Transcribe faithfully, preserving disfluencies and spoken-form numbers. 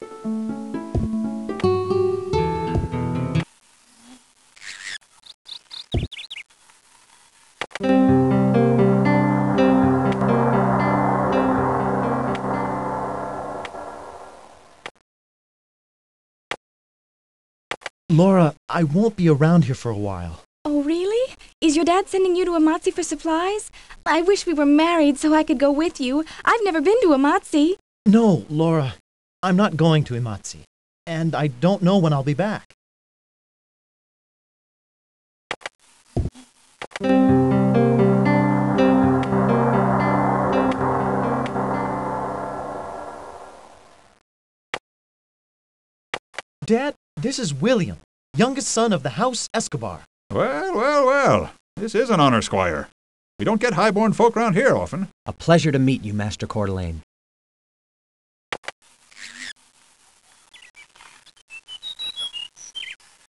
Laura, I won't be around here for a while. Oh, really? Is your dad sending you to Amatzi for supplies? I wish we were married so I could go with you. I've never been to Amatzi. No, Laura, I'm not going to Amatzi, and I don't know when I'll be back. Dad, this is William, youngest son of the House Escobar. Well, well, well. This is an honor, Squire. We don't get high-born folk round here often. A pleasure to meet you, Master Cordelaine.